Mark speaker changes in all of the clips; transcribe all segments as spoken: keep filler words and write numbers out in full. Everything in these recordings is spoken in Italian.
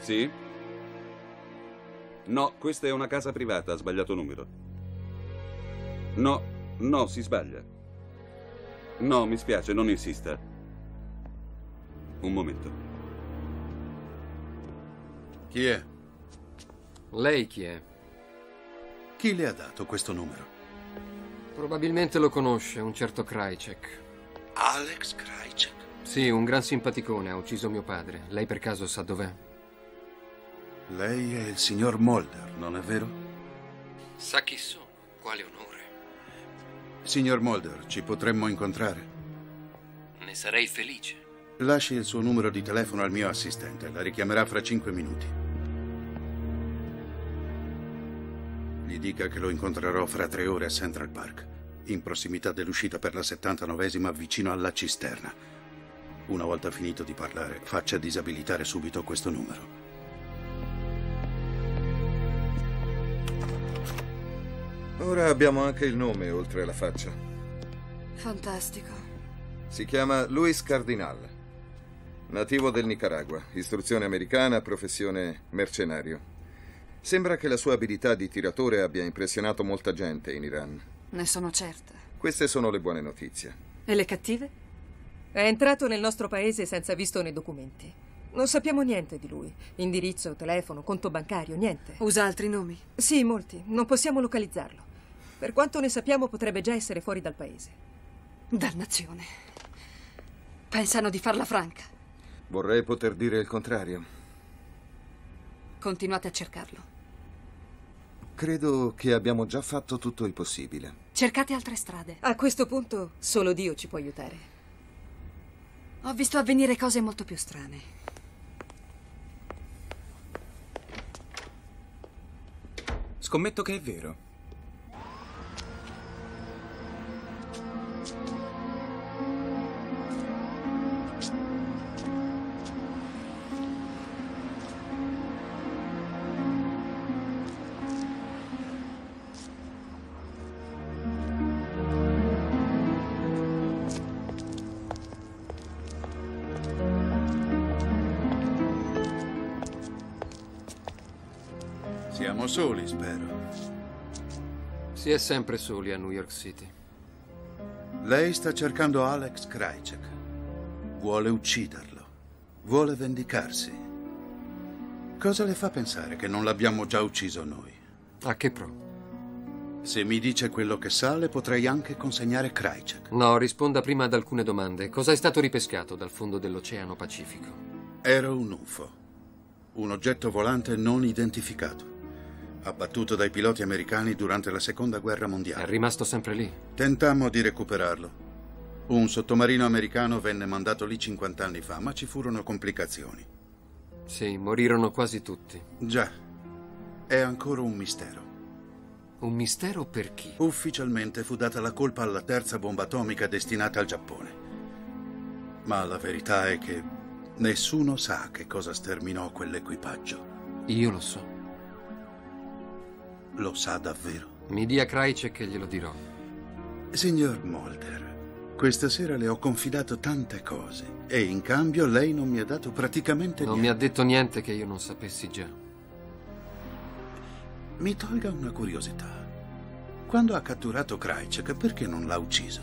Speaker 1: Sì? No, questa è una casa privata, ha sbagliato numero. No, no, si sbaglia. No, mi spiace, non insista. Un momento.
Speaker 2: Chi è?
Speaker 3: Lei chi è?
Speaker 2: Chi le ha dato questo numero?
Speaker 3: Probabilmente lo conosce, un certo Krycek.
Speaker 2: Alex Krycek?
Speaker 3: Sì, un gran simpaticone, ha ucciso mio padre. Lei per caso sa dov'è?
Speaker 2: Lei è il signor Mulder, non è vero?
Speaker 3: Sa chi sono, quale onore.
Speaker 2: Signor Mulder, ci potremmo incontrare?
Speaker 3: Ne sarei felice.
Speaker 2: Lasci il suo numero di telefono al mio assistente, la richiamerà fra cinque minuti. Gli dica che lo incontrerò fra tre ore a Central Park, in prossimità dell'uscita per la settantanovesima vicino alla cisterna. Una volta finito di parlare, faccia disabilitare subito questo numero.
Speaker 4: Ora abbiamo anche il nome, oltre alla faccia.
Speaker 5: Fantastico.
Speaker 4: Si chiama Luis Cardinal. Nativo del Nicaragua, istruzione americana, professione mercenario. Sembra che la sua abilità di tiratore abbia impressionato molta gente in Iran.
Speaker 5: Ne sono certa.
Speaker 4: Queste sono le buone notizie.
Speaker 5: E le cattive?
Speaker 6: È entrato nel nostro paese senza visto nei documenti. Non sappiamo niente di lui. Indirizzo, telefono, conto bancario, niente.
Speaker 5: Usa altri nomi?
Speaker 6: Sì, molti. Non possiamo localizzarlo. Per quanto ne sappiamo, potrebbe già essere fuori dal paese.
Speaker 5: Dannazione. Pensano di farla franca.
Speaker 4: Vorrei poter dire il contrario.
Speaker 5: Continuate a cercarlo.
Speaker 4: Credo che abbiamo già fatto tutto il possibile.
Speaker 5: Cercate altre strade.
Speaker 6: A questo punto, solo Dio ci può aiutare.
Speaker 5: Ho visto avvenire cose molto più strane.
Speaker 7: Scommetto che è vero.
Speaker 2: Siamo soli, spero.
Speaker 3: Si è sempre soli a New York City.
Speaker 2: Lei sta cercando Alex Krycek. Vuole ucciderlo. Vuole vendicarsi. Cosa le fa pensare che non l'abbiamo già ucciso noi?
Speaker 3: A che pro?
Speaker 2: Se mi dice quello che sa, le potrei anche consegnare Krycek.
Speaker 3: No, risponda prima ad alcune domande. Cosa è stato ripescato dal fondo dell'Oceano Pacifico?
Speaker 2: Era un U F O. Un oggetto volante non identificato. Abbattuto dai piloti americani durante la Seconda Guerra Mondiale.
Speaker 3: È rimasto sempre lì?
Speaker 2: Tentammo di recuperarlo. Un sottomarino americano venne mandato lì cinquanta anni fa, ma ci furono complicazioni.
Speaker 3: Sì, morirono quasi tutti.
Speaker 2: Già, è ancora un mistero.
Speaker 3: Un mistero per chi?
Speaker 2: Ufficialmente fu data la colpa alla terza bomba atomica destinata al Giappone. Ma la verità è che nessuno sa che cosa sterminò quell'equipaggio.
Speaker 3: Io lo so.
Speaker 2: Lo sa davvero?
Speaker 3: Mi dia Krycek e glielo dirò.
Speaker 2: Signor Mulder, questa sera le ho confidato tante cose e in cambio lei non mi ha dato praticamente
Speaker 3: non
Speaker 2: niente.
Speaker 3: Non mi ha detto niente che io non sapessi già.
Speaker 2: Mi tolga una curiosità. Quando ha catturato Krycek, perché non l'ha ucciso?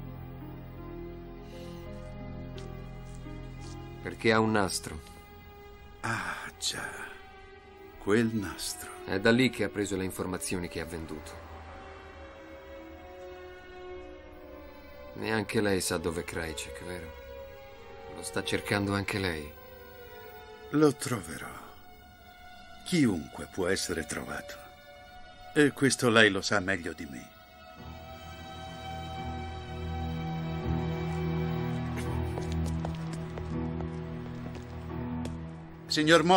Speaker 3: Perché ha un nastro.
Speaker 2: Ah, già. Quel nastro.
Speaker 3: È da lì che ha preso le informazioni che ha venduto. Neanche lei sa dov'è Krycek, vero? Lo sta cercando anche lei.
Speaker 2: Lo troverò. Chiunque può essere trovato. E questo lei lo sa meglio di me. Signor Mo